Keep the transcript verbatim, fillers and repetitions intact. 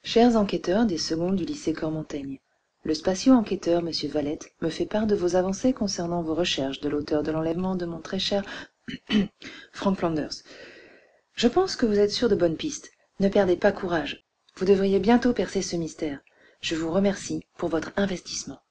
Chers enquêteurs des secondes du lycée Cormontaigne, le spatio-enquêteur, monsieur Valette, me fait part de vos avancées concernant vos recherches de l'auteur de l'enlèvement de mon très cher Frank Flanders. Je pense que vous êtes sur de bonnes pistes. Ne perdez pas courage. Vous devriez bientôt percer ce mystère. Je vous remercie pour votre investissement.